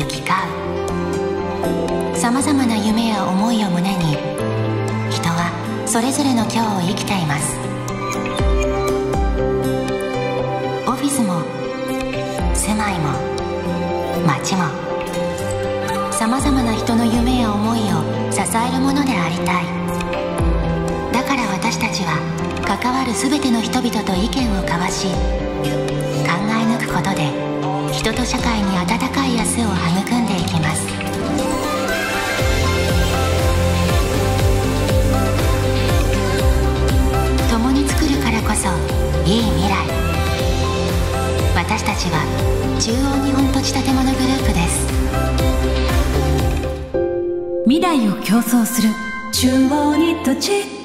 き交う。さまざまな夢や思いを胸に、人はそれぞれの今日を生きています。オフィスも住まいも街も、さまざまな人の夢や思いを支えるものでありたい。だから私たちは関わるすべての人々と意見を交わし、考え抜くことで人と社会に温かい明日を育んでいきます。共に作るからこそいい未来。私たちは中央日本土地建物グループです。 未来を競争する中央に土地